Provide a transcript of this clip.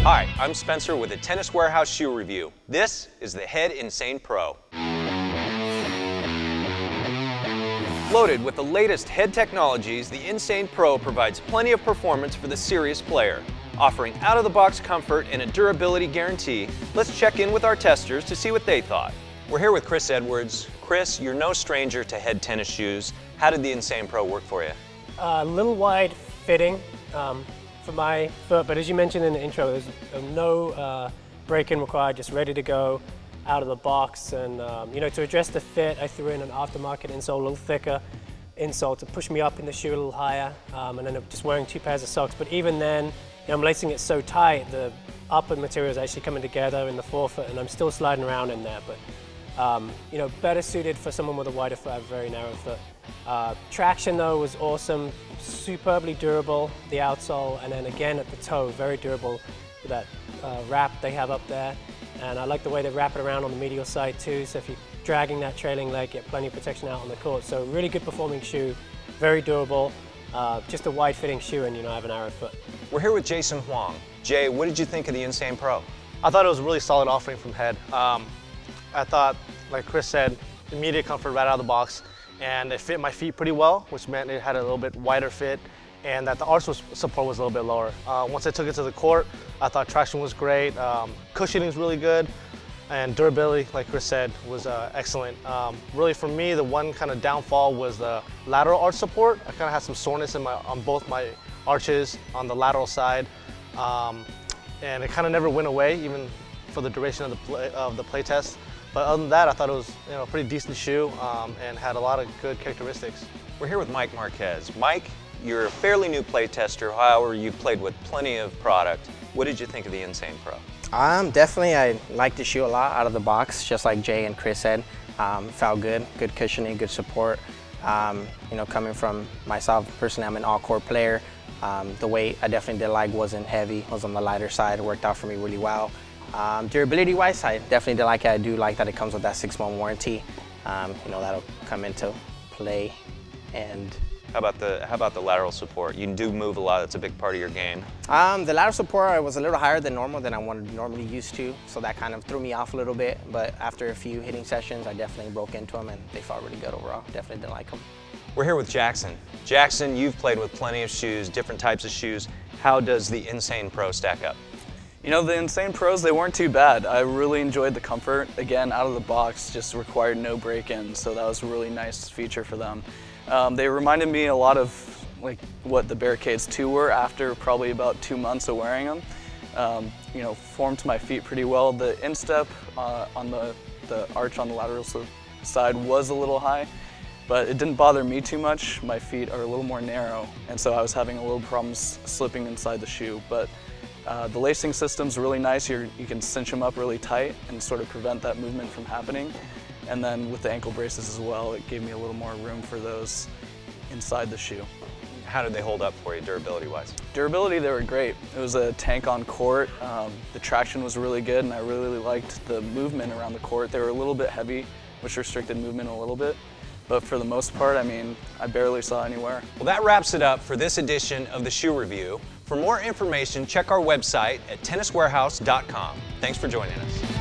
Hi, I'm Spencer with a Tennis Warehouse shoe review. This is the Head Insane Pro. Loaded with the latest head technologies, the Insane Pro provides plenty of performance for the serious player. Offering out-of-the-box comfort and a durability guarantee, let's check in with our testers to see what they thought. We're here with Chris Edwards. Chris, you're no stranger to head tennis shoes. How did the Insane Pro work for you? A little wide fitting for my foot, but as you mentioned in the intro, there's no break-in required, just ready to go out of the box. And you know, to address the fit, I threw in an aftermarket insole, a little thicker insole to push me up in the shoe a little higher, and then I'm just wearing 2 pairs of socks. But even then, you know, I'm lacing it so tight, the upper material is actually coming together in the forefoot, and I'm still sliding around in there. But you know, better suited for someone with a wider foot, I have a very narrow foot. Traction though was awesome, superbly durable, the outsole, and then again at the toe, very durable with that wrap they have up there. And I like the way they wrap it around on the medial side too, so if you're dragging that trailing leg, get plenty of protection out on the court. So really good performing shoe, very durable, just a wide fitting shoe, and you know, I have a narrow foot. We're here with Jason Huang. Jay, what did you think of the Insane Pro? I thought it was a really solid offering from Head. I thought, like Chris said, immediate comfort right out of the box, and it fit my feet pretty well, which meant it had a little bit wider fit, and that the arch support was a little bit lower. Once I took it to the court, I thought traction was great, cushioning is really good, and durability, like Chris said, was excellent. Really for me, the one kind of downfall was the lateral arch support. I kind of had some soreness on both my arches on the lateral side, and it kind of never went away, even for the duration of the play test. But other than that, I thought it was, you know, a pretty decent shoe and had a lot of good characteristics. We're here with Mike Marquez. Mike, you're a fairly new play tester, however, you've played with plenty of product. What did you think of the Insane Pro? Definitely, I like the shoe a lot out of the box, just like Jay and Chris said. Felt good cushioning, good support. You know, coming from myself, personally, I'm an all-court player. The weight I definitely did like wasn't heavy, was on the lighter side. It worked out for me really well. Durability-wise, I definitely did like it. I do like that it comes with that 6-month warranty. You know, that'll come into play. And how about the lateral support? You do move a lot. That's a big part of your game. The lateral support was a little higher than normal than I normally used to, so that kind of threw me off a little bit. But after a few hitting sessions, I definitely broke into them, and they felt really good overall. Definitely did like them. We're here with Jackson. Jackson, you've played with plenty of shoes, different types of shoes. How does the Insane Pro stack up? You know, the Insane Pros, they weren't too bad. I really enjoyed the comfort. Again, out of the box, just required no break-in, so that was a really nice feature for them. They reminded me a lot of like what the Barricades 2 were after probably about 2 months of wearing them. You know, formed to my feet pretty well. The instep on the arch on the lateral side was a little high, but it didn't bother me too much. My feet are a little more narrow, and so I was having a little problems slipping inside the shoe. But the lacing system's really nice. You can cinch them up really tight and sort of prevent that movement from happening. And then with the ankle braces as well, it gave me a little more room for those inside the shoe. How did they hold up for you, durability-wise? Durability, they were great. It was a tank on court. The traction was really good, and I really liked the movement around the court. They were a little bit heavy, which restricted movement a little bit. But for the most part, I mean, I barely saw any wear. Well, that wraps it up for this edition of the Shoe Review. For more information, check our website at tenniswarehouse.com. Thanks for joining us.